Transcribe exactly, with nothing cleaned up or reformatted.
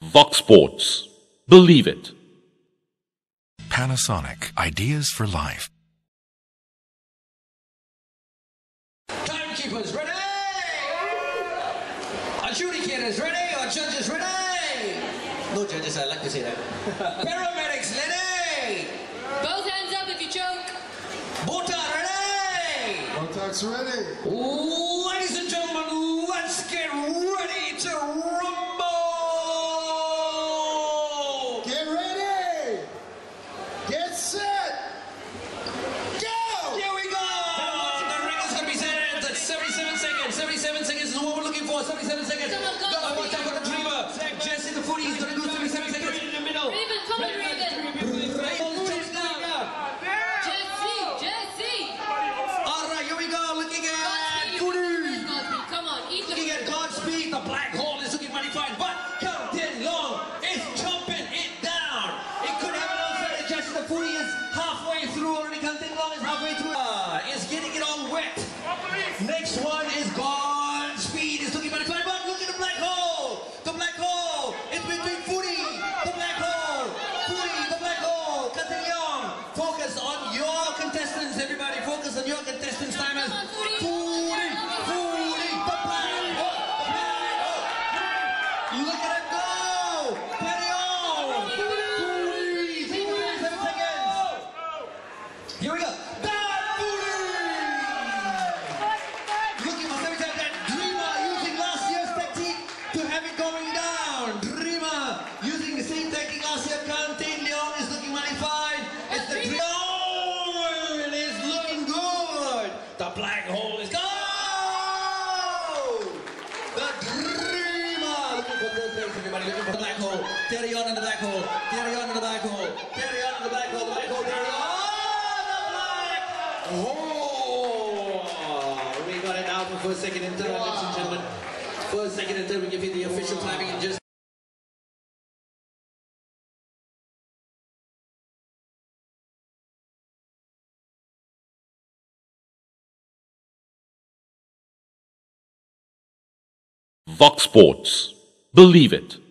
Vox Sports. Believe it. Panasonic. Ideas for life. Timekeepers ready? Adjudicators ready? Or judges ready? No judges, I like to say that. Paramedics ready? Both hands up if you choke. Bota ready? Botox ready. Ladies and gentlemen, let's get ready to rumble! Get ready. Get set. Go. Here we go! The ring is going to be set at seventy-seven seconds. seventy-seven seconds is what we're looking for. seventy-seven seconds. Come on, go. Go, watch out for the dreamer. Jesse the Foodie is going to do seventy-seven seconds. Raven, come on, Raven. Raven's just now. Jesse, Jesse. All right, here we go. Looking at Godspeed. Foodie. Godspeed. Come on, eat the Looking at Godspeed, the black hole is looking mighty fine, but Captain Long is jumping it down. It could have an outside. Jesse the Foodie is halfway through already. Captain Long is halfway through. Uh, is getting it all wet. Next one is Godspeed. It's looking mighty fine, but look at the black hole. The black hole. It's between Foodie, the black hole. Foodie, the black hole. Captain Long. Focus on your contestants, everybody. Focus on your contestants, timers. Come on, Foodie. Foodie, Foodie, the black hole. The black hole. Look at it go. Carry on. Foodie. seventy-seven seconds. Here we go. Bad Foodie. Looking for seventy seconds. Dreamer using last year's tactic to have it going down. Dreamer using the same tactic last year. Captain Leon is looking mighty fine. It's the Dreamer. Oh, it is looking good. The black hole is go. The Dreamer. Looking for third place, everybody. Looking for the black hole. Carry on in the black hole. Carry on in the black hole. Carry on in the black hole. The black hole. Carry on. The black hole. We got it now for first, second, and third, ladies and gentlemen. First, second, and third. We give you the official timing in just. Vox Sports. Believe it.